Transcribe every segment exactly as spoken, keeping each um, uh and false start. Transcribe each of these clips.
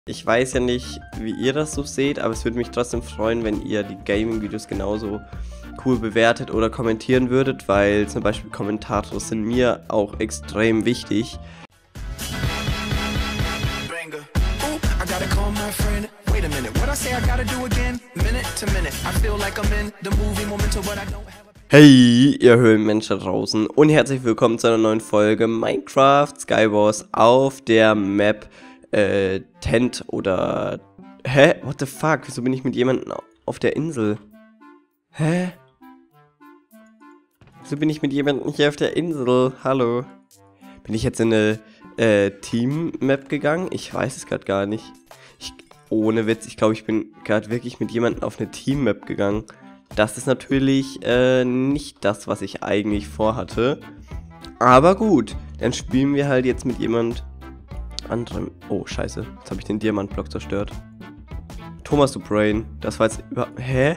Ich weiß ja nicht, wie ihr das so seht, aber es würde mich trotzdem freuen, wenn ihr die Gaming-Videos genauso cool bewertet oder kommentieren würdet, weil zum Beispiel Kommentare sind mir auch extrem wichtig. Hey, ihr Höhlenmenschen da draußen und herzlich willkommen zu einer neuen Folge Minecraft Skywars auf der Map äh, Tent oder... Hä? What the fuck? Wieso bin ich mit jemandem auf der Insel? Hä? Wieso bin ich mit jemandem hier auf der Insel? Hallo? Bin ich jetzt in eine äh, Team-Map gegangen? Ich weiß es gerade gar nicht. Ich, ohne Witz, ich glaube, ich bin gerade wirklich mit jemandem auf eine Team-Map gegangen. Das ist natürlich äh, nicht das, was ich eigentlich vorhatte. Aber gut, dann spielen wir halt jetzt mit jemand anderem. Oh, scheiße. Jetzt habe ich den Diamantblock zerstört. Thomas, du Brain. Das war jetzt über... Hä?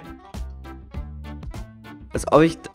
Als ob ich...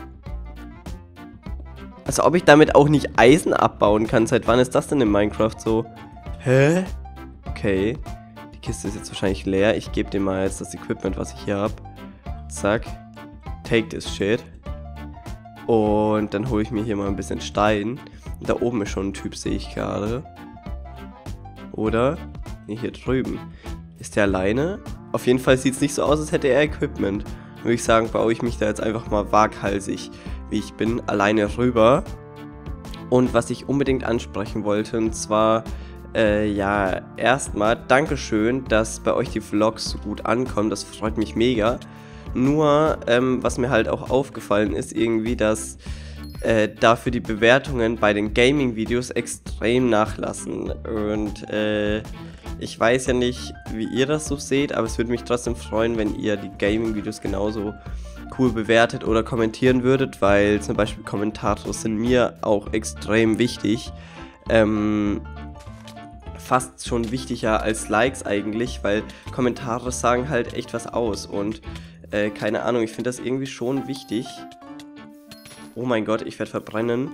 Als ob ich damit auch nicht Eisen abbauen kann. Seit wann ist das denn in Minecraft so? Hä? Okay. Die Kiste ist jetzt wahrscheinlich leer. Ich gebe dir mal jetzt das Equipment, was ich hier habe. Zack. Take this shit. Und dann hole ich mir hier mal ein bisschen Stein. Da oben ist schon ein Typ, sehe ich gerade. Oder? Nee, hier drüben. Ist der alleine? Auf jeden Fall sieht es nicht so aus, als hätte er Equipment. Dann würde ich sagen, baue ich mich da jetzt einfach mal waghalsig, wie ich bin, alleine rüber. Und was ich unbedingt ansprechen wollte, und zwar... Äh, ja, erstmal Dankeschön, dass bei euch die Vlogs so gut ankommen. Das freut mich mega. Nur, ähm, was mir halt auch aufgefallen ist, irgendwie, dass äh, dafür die Bewertungen bei den Gaming-Videos extrem nachlassen. Und äh, ich weiß ja nicht, wie ihr das so seht, aber es würde mich trotzdem freuen, wenn ihr die Gaming-Videos genauso cool bewertet oder kommentieren würdet, weil zum Beispiel Kommentare sind mir auch extrem wichtig. Ähm... fast schon wichtiger als Likes eigentlich, weil Kommentare sagen halt echt was aus und äh, keine Ahnung, ich finde das irgendwie schon wichtig. Oh mein Gott, ich werde verbrennen.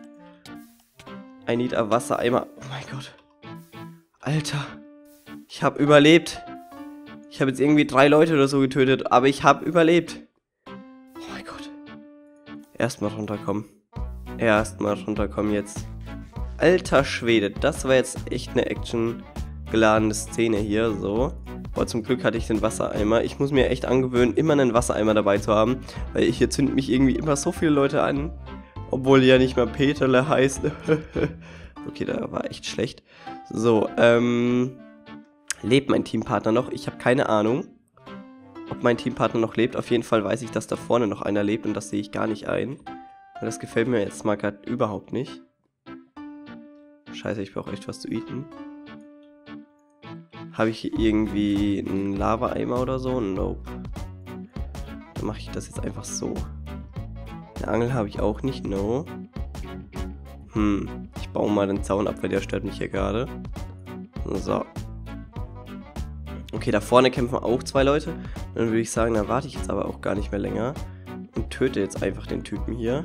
I need a Wassereimer. Oh mein Gott. Alter. Ich habe überlebt. Ich habe jetzt irgendwie drei Leute oder so getötet, aber ich habe überlebt. Oh mein Gott. Erstmal runterkommen. Erstmal runterkommen jetzt. Alter Schwede, das war jetzt echt eine actiongeladene Szene hier, so. Boah, zum Glück hatte ich den Wassereimer. Ich muss mir echt angewöhnen, immer einen Wassereimer dabei zu haben, weil hier zünden mich irgendwie immer so viele Leute an, obwohl die ja nicht mehr Peterle heißt. Okay, da war echt schlecht. So, ähm, lebt mein Teampartner noch? Ich habe keine Ahnung, ob mein Teampartner noch lebt. Auf jeden Fall weiß ich, dass da vorne noch einer lebt und das sehe ich gar nicht ein. Das gefällt mir jetzt mal gerade überhaupt nicht. Scheiße, ich brauche echt was zu eaten. Habe ich hier irgendwie einen Lava-Eimer oder so? Nope. Dann mache ich das jetzt einfach so. Eine Angel habe ich auch nicht, no. Hm, ich baue mal den Zaun ab, weil der stört mich hier gerade. So. Okay, da vorne kämpfen auch zwei Leute. Dann würde ich sagen, da warte ich jetzt aber auch gar nicht mehr länger. Und töte jetzt einfach den Typen hier.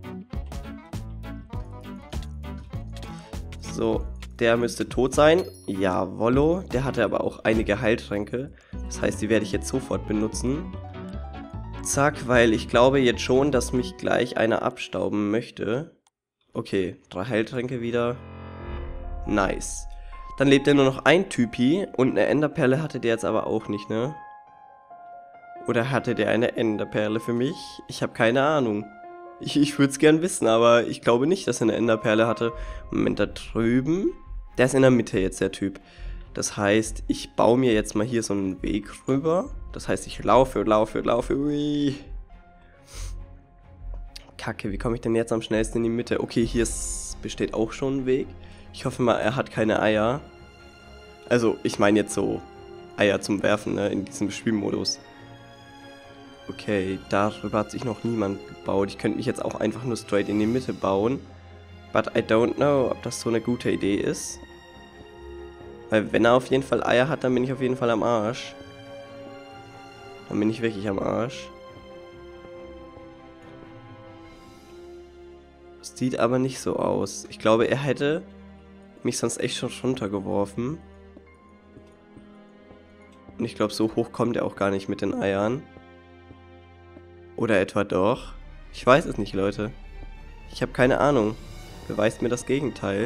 So, der müsste tot sein. Jawollo. Der hatte aber auch einige Heiltränke. Das heißt, die werde ich jetzt sofort benutzen. Zack, weil ich glaube jetzt schon, dass mich gleich einer abstauben möchte. Okay, drei Heiltränke wieder. Nice. Dann lebt ja nur noch ein Typi. Und eine Enderperle hatte der jetzt aber auch nicht, ne? Oder hatte der eine Enderperle für mich? Ich habe keine Ahnung. Ich, ich würde es gern wissen, aber ich glaube nicht, dass er eine Enderperle hatte. Moment, da drüben. Der ist in der Mitte jetzt, der Typ. Das heißt, ich baue mir jetzt mal hier so einen Weg rüber. Das heißt, ich laufe, laufe, laufe. Ui. Kacke, wie komme ich denn jetzt am schnellsten in die Mitte? Okay, hier ist, besteht auch schon ein Weg. Ich hoffe mal, er hat keine Eier. Also, ich meine jetzt so Eier zum Werfen, ne, in diesem Spielmodus. Okay, darüber hat sich noch niemand gebaut. Ich könnte mich jetzt auch einfach nur straight in die Mitte bauen. But I don't know, ob das so eine gute Idee ist. Weil wenn er auf jeden Fall Eier hat, dann bin ich auf jeden Fall am Arsch. Dann bin ich wirklich am Arsch. Sieht aber nicht so aus. Ich glaube, er hätte mich sonst echt schon runtergeworfen. Und ich glaube, so hoch kommt er auch gar nicht mit den Eiern. Oder etwa doch? Ich weiß es nicht, Leute. Ich habe keine Ahnung. Beweist mir das Gegenteil.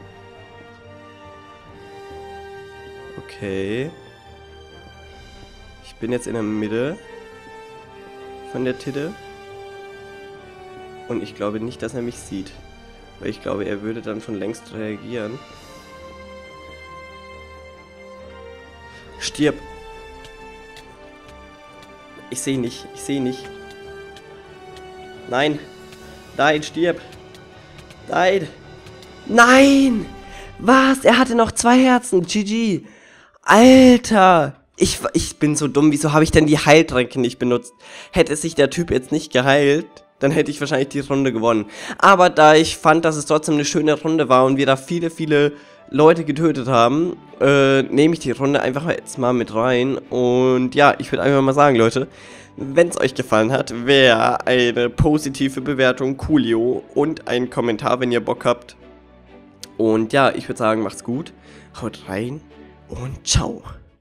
Okay. Ich bin jetzt in der Mitte von der Titte. Und ich glaube nicht, dass er mich sieht. Weil ich glaube, er würde dann schon längst reagieren. Stirb! Ich sehe nicht, ich sehe nicht. Nein! Nein, stirb! Nein! Nein! Was? Er hatte noch zwei Herzen. G G. Alter! Ich, ich bin so dumm. Wieso habe ich denn die Heiltränke nicht benutzt? Hätte sich der Typ jetzt nicht geheilt, dann hätte ich wahrscheinlich die Runde gewonnen. Aber da ich fand, dass es trotzdem eine schöne Runde war und wir da viele, viele Leute getötet haben, äh, nehme ich die Runde einfach jetzt mal mit rein. Und ja, ich würde einfach mal sagen, Leute, wenn es euch gefallen hat, wäre eine positive Bewertung coolio und ein Kommentar, wenn ihr Bock habt. Und ja, ich würde sagen, macht's gut, haut rein und ciao.